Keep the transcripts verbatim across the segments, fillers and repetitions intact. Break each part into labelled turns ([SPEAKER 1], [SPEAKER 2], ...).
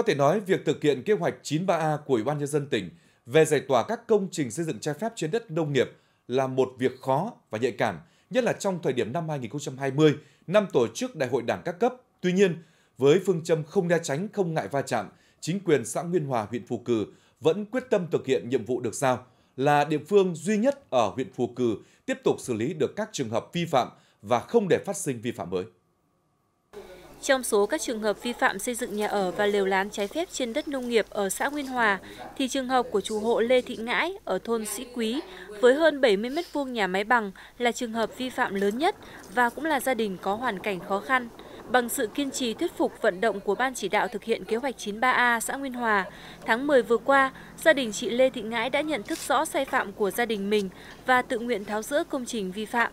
[SPEAKER 1] thể nói, việc thực hiện kế hoạch chín ba A của Ủy ban Nhân dân tỉnh về giải tỏa các công trình xây dựng trái phép trên đất nông nghiệp là một việc khó và nhạy cảm, nhất là trong thời điểm năm hai nghìn không trăm hai mươi, năm tổ chức Đại hội Đảng các cấp. Tuy nhiên, với phương châm không né tránh, không ngại va chạm, chính quyền xã Nguyên Hòa, huyện Phù Cử vẫn quyết tâm thực hiện nhiệm vụ được giao, là địa phương duy nhất ở huyện Phù Cử tiếp tục xử lý được các trường hợp vi phạm và không để phát sinh vi phạm mới.
[SPEAKER 2] Trong số các trường hợp vi phạm xây dựng nhà ở và lều lán trái phép trên đất nông nghiệp ở xã Nguyên Hòa, thì trường hợp của chủ hộ Lê Thị Ngãi ở thôn Sĩ Quý với hơn bảy mươi mét vuông nhà máy bằng là trường hợp vi phạm lớn nhất và cũng là gia đình có hoàn cảnh khó khăn. Bằng sự kiên trì thuyết phục vận động của Ban chỉ đạo thực hiện kế hoạch chín ba A xã Nguyên Hòa, tháng mười vừa qua, gia đình chị Lê Thị Ngãi đã nhận thức rõ sai phạm của gia đình mình và tự nguyện tháo dỡ công trình vi phạm.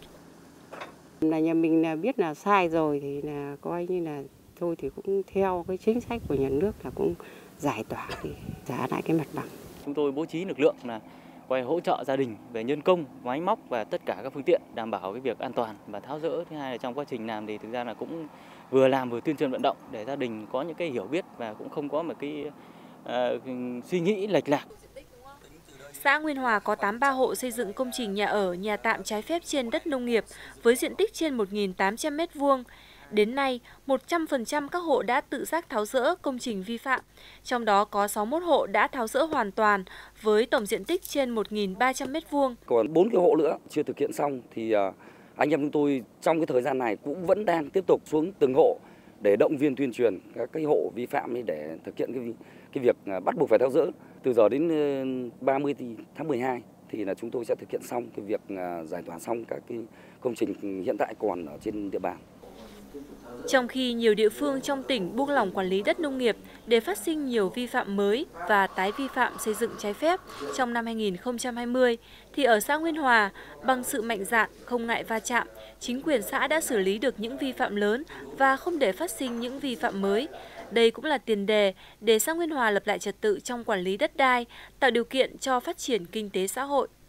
[SPEAKER 3] Là nhà mình là biết là sai rồi thì là coi như là thôi thì cũng theo cái chính sách của nhà nước là cũng giải tỏa thì trả lại cái mặt bằng.
[SPEAKER 4] Chúng tôi bố trí lực lượng là quay hỗ trợ gia đình về nhân công, máy móc và tất cả các phương tiện đảm bảo cái việc an toàn và tháo dỡ. Thứ hai là trong quá trình làm thì thực ra là cũng vừa làm vừa tuyên truyền vận động để gia đình có những cái hiểu biết và cũng không có một cái uh, suy nghĩ lệch lạc.
[SPEAKER 2] Xã Nguyên Hòa có tám mươi ba hộ xây dựng công trình nhà ở, nhà tạm trái phép trên đất nông nghiệp với diện tích trên một nghìn tám trăm mét vuông. Đến nay, một trăm phần trăm các hộ đã tự giác tháo dỡ công trình vi phạm, trong đó có sáu mươi mốt hộ đã tháo dỡ hoàn toàn với tổng diện tích trên một nghìn ba trăm mét vuông.
[SPEAKER 5] Còn bốn cái hộ nữa chưa thực hiện xong thì anh em chúng tôi trong cái thời gian này cũng vẫn đang tiếp tục xuống từng hộ để động viên tuyên truyền các cái hộ vi phạm để thực hiện cái cái việc bắt buộc phải tháo dỡ. Từ giờ đến ba mươi tháng mười hai thì là chúng tôi sẽ thực hiện xong cái việc giải tỏa xong các cái công trình hiện tại còn ở trên địa bàn.
[SPEAKER 2] Trong khi nhiều địa phương trong tỉnh buông lỏng quản lý đất nông nghiệp để phát sinh nhiều vi phạm mới và tái vi phạm xây dựng trái phép trong năm hai nghìn không trăm hai mươi, thì ở xã Nguyên Hòa, bằng sự mạnh dạn, không ngại va chạm, chính quyền xã đã xử lý được những vi phạm lớn và không để phát sinh những vi phạm mới. Đây cũng là tiền đề để xã Nguyên Hòa lập lại trật tự trong quản lý đất đai, tạo điều kiện cho phát triển kinh tế xã hội.